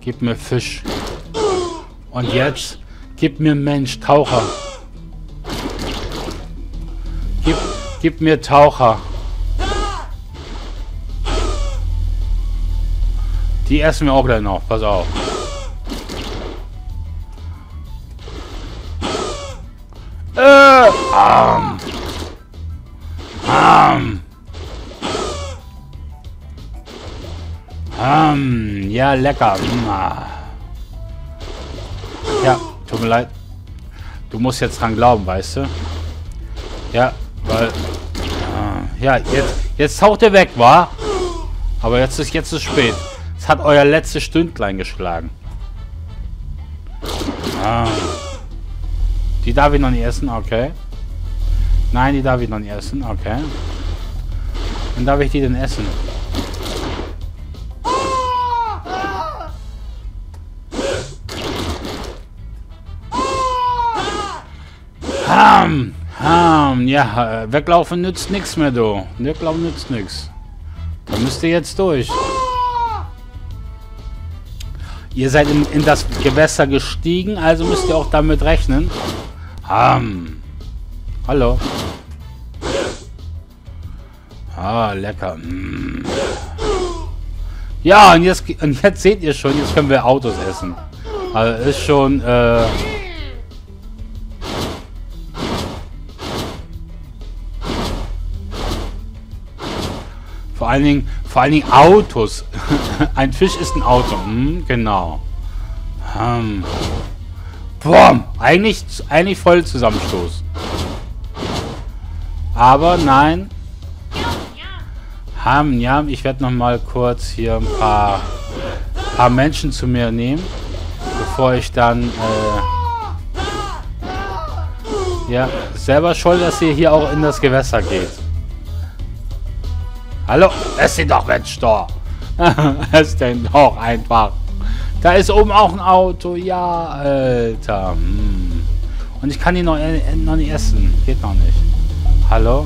Gib mir Fisch. Und jetzt gib mir Mensch, Taucher. Gib mir Taucher. Die essen wir auch gleich noch. Pass auf. Ja, lecker. Ja, tut mir leid. Du musst jetzt dran glauben, weißt du? Ja, weil... ja, jetzt taucht er weg, wa? Aber jetzt ist spät. Es hat euer letztes Stündlein geschlagen. Die darf ich noch nicht essen, okay. Nein, die darf ich noch nicht essen, okay. Dann darf ich die denn essen? Ja, weglaufen nützt nichts mehr, du. Weglaufen nützt nichts. Da müsst ihr jetzt durch. Ihr seid in das Gewässer gestiegen, also müsst ihr auch damit rechnen. Hallo. Lecker. Ja, und jetzt seht ihr schon, jetzt können wir Autos essen. Also ist schon, Vor allen Dingen Autos. Ein Fisch ist ein Auto. Genau. Boom. Eigentlich voll Zusammenstoß. Aber nein. Ja, ich werde noch mal kurz hier ein paar Menschen zu mir nehmen, bevor ich dann ja, selber schuld, dass ihr hier auch in das Gewässer geht. Hallo, ess ihn doch, Mensch, doch. Ess den doch einfach. Da ist oben auch ein Auto. Ja, Alter. Und ich kann ihn noch nicht essen. Geht noch nicht. Hallo?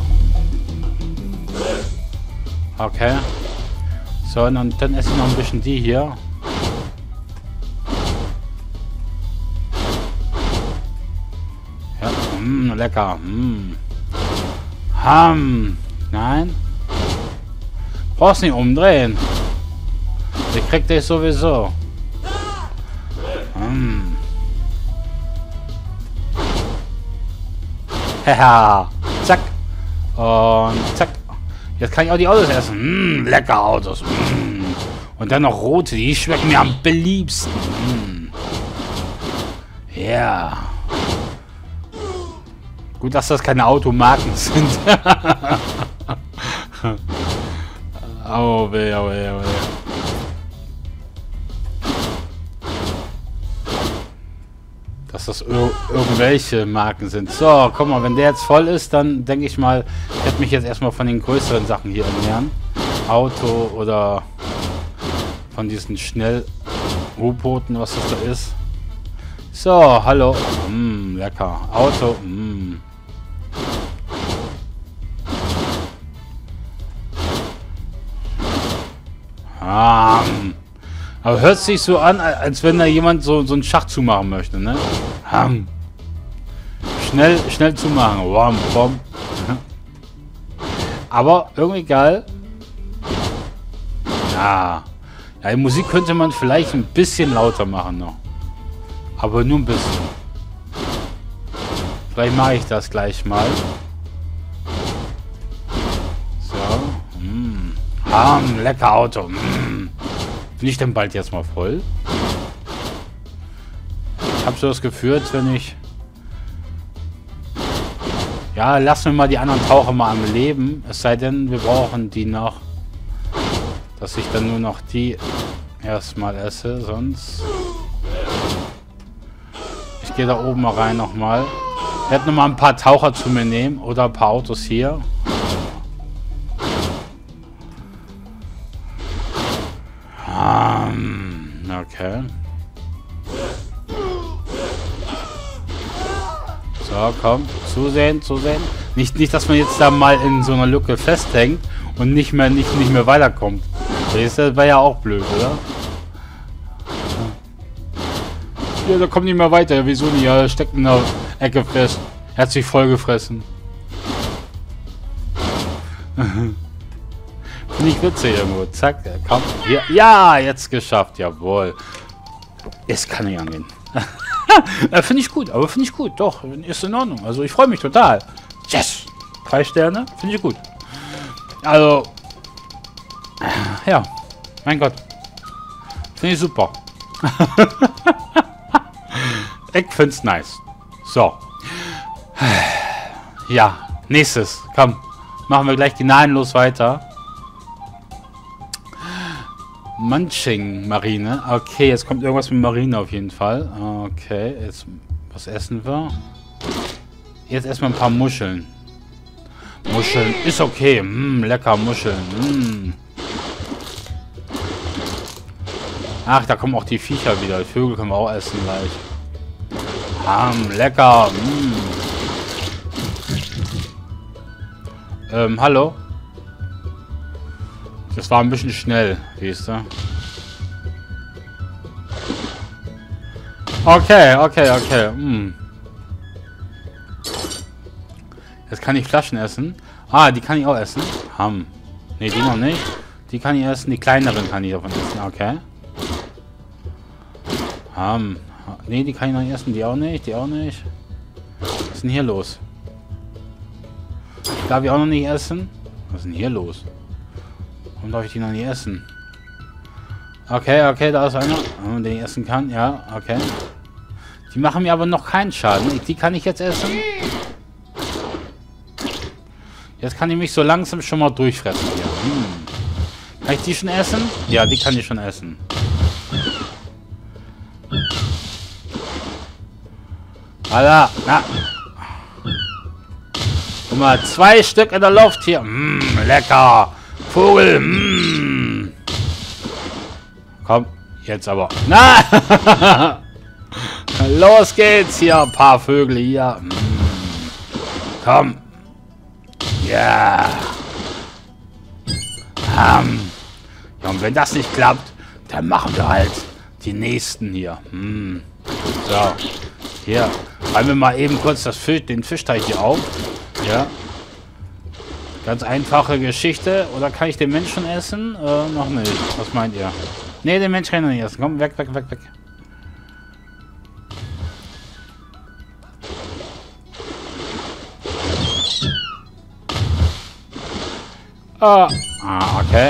Okay. So, und dann esse ich noch ein bisschen die hier. Ja, lecker. Nein. Brauchst nicht umdrehen. Der kriegt dich sowieso. Haha. Zack. Und zack. Jetzt kann ich auch die Autos essen. Lecker Autos. Und dann noch rote. Die schmecken mir am beliebsten. Ja. Gut, dass das keine Automarken sind. Oh weh, oh weh, oh weh. Dass das irgendwelche Marken sind. So, guck mal, wenn der jetzt voll ist, dann denke ich mal, ich werde mich jetzt erstmal von den größeren Sachen hier ernähren. Auto oder von diesen Schnell-U-Booten, was das da ist. So, hallo. Lecker. Auto. Aber hört sich so an, als wenn da jemand so einen Schacht zumachen möchte, ne? Schnell zumachen. Bom. Aber irgendwie geil. Ja, die Musik könnte man vielleicht ein bisschen lauter machen noch. Aber nur ein bisschen. Vielleicht mache ich das gleich mal. So. Lecker Auto. Bin ich denn bald jetzt mal voll? Ich habe so das Gefühl, als wenn ich... Ja, lassen wir mal die anderen Taucher mal am Leben. Es sei denn, wir brauchen die noch. Dass ich dann nur noch die erstmal esse, sonst... Ich gehe da oben mal rein nochmal. Ich werde nochmal ein paar Taucher zu mir nehmen oder ein paar Autos hier. Okay. So, komm. Zusehen. Nicht, dass man jetzt da mal in so einer Lücke festhängt und nicht mehr weiterkommt. Das wäre ja auch blöd, oder? Ja, da kommt nicht mehr weiter. Wieso nicht? Ja, er steckt in der Ecke fest. Er hat sich voll gefressen. Finde ich witzig irgendwo. Zack, komm. Hier. Ja, jetzt geschafft. Jawohl. Es kann nicht angehen. Finde ich gut, aber finde ich gut. Doch, ist in Ordnung. Also ich freue mich total. Yes! 3 Sterne. Finde ich gut. Also. Ja. Mein Gott. Finde ich super. Ich finde es nice. So. Ja. Nächstes. Komm. Machen wir gleich gnadenlos weiter. Munching Marine. Okay, jetzt kommt irgendwas mit Marine auf jeden Fall. Okay, jetzt was essen wir? Jetzt erstmal ein paar Muscheln. Muscheln ist okay. Lecker Muscheln. Ach, da kommen auch die Viecher wieder. Die Vögel können wir auch essen gleich. Lecker. Hallo? Das war ein bisschen schnell, siehst du? Okay. Jetzt kann ich Flaschen essen. Ah, die kann ich auch essen. Ne, die noch nicht. Die kann ich essen. Die kleineren kann ich davon essen. Okay. Ne, die kann ich noch nicht essen. Die auch nicht. Was ist denn hier los? Darf ich auch noch nicht essen? Was ist denn hier los? Warum darf ich die noch nicht essen? Okay, da ist einer, den ich essen kann. Ja, okay. Die machen mir aber noch keinen Schaden. Die kann ich jetzt essen. Jetzt kann ich mich so langsam schon mal durchfressen hier. Kann ich die schon essen? Ja, die kann ich schon essen. Alter, na. Guck mal, 2 Stück in der Luft hier. Lecker. Vogel. Komm, jetzt aber. Na! Los geht's hier, ein paar Vögel hier. Komm. Ja. Ja, und wenn das nicht klappt, dann machen wir halt die nächsten hier. So. Hier. Räumen wir mal eben kurz den Fischteich hier auf. Ja. Ganz einfache Geschichte. Oder kann ich den Menschen essen? Noch nicht. Was meint ihr? Ne, den Mensch kann ich noch nicht essen. Komm, weg. Okay.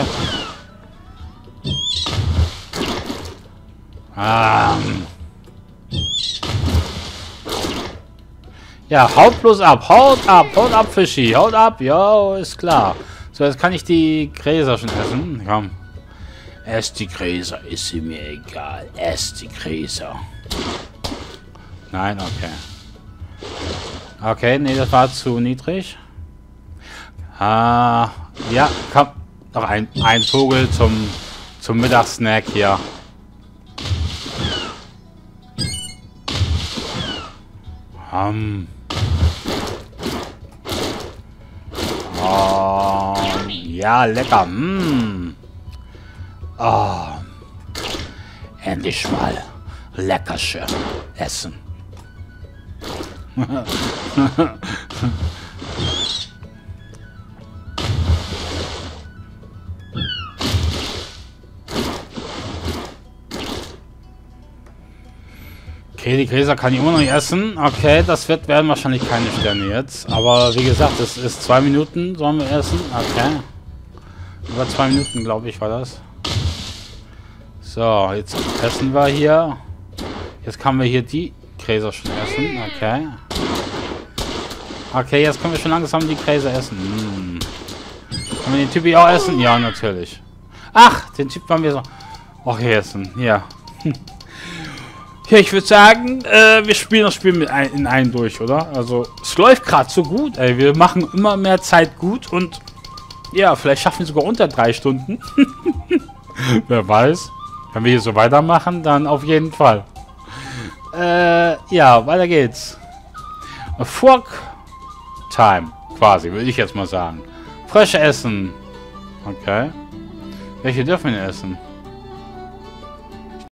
Ja, haut bloß ab. Haut ab, Fischi. Haut ab. Jo, ist klar. So, jetzt kann ich die Gräser schon essen. Komm. Esst die Gräser. Ist sie mir egal. Esst die Gräser. Nein, okay. Okay, nee, das war zu niedrig. Ja, komm. Noch ein Vogel zum Mittagssnack hier. Ja, lecker. Endlich mal lecker schön essen. Okay, die Gräser kann ich immer noch nicht essen. Okay, das werden wahrscheinlich keine Sterne jetzt. Aber wie gesagt, es ist 2 Minuten, sollen wir essen. Okay. Über 2 Minuten, glaube ich, war das. So, jetzt essen wir hier. Jetzt können wir hier die Gräser schon essen. Okay. Okay, jetzt können wir schon langsam die Gräser essen. Können wir den Typ hier auch essen? Ja, natürlich. Ach, den Typ wollen wir so auch hier essen. Ja. Ja, ich würde sagen, wir spielen das Spiel in einen durch, oder? Also, es läuft gerade so gut, ey. Wir machen immer mehr Zeit gut und ja, vielleicht schaffen wir sogar unter 3 Stunden. Wer weiß. Wenn wir hier so weitermachen, dann auf jeden Fall. Ja, weiter geht's. Fork Time, quasi, würde ich jetzt mal sagen. Frösche essen. Okay. Welche dürfen wir essen?